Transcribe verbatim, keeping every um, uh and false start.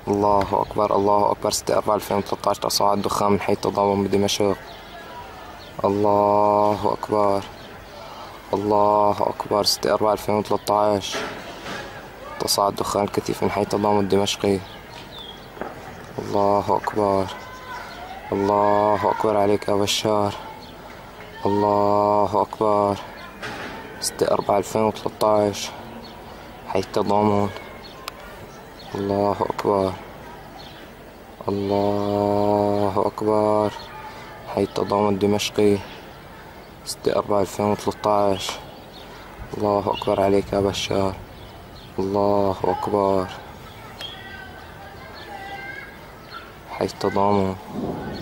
الله أكبر الله أكبر. ستة أربعة ألفين وثلاثة عشر تصاعد دخان من حي التضامن بدمشق. الله أكبر الله أكبر. ستة أربعة ألفين وثلاثة عشر تصاعد دخان الكثيف من حي التضامن الدمشقي. الله أكبر الله أكبر عليك يا بشار. الله أكبر. ستة أربعة ألفين وثلاثة عشر حي التضامن. الله أكبر الله أكبر. حي التضامن الدمشقي. ستة أربعة ألفين وثلاثة عشر. الله أكبر عليك يا بشار. الله أكبر. حي التضامن.